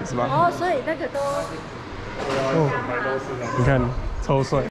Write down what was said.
是吧？ 哦，所以那个都。 哦，你看超帅。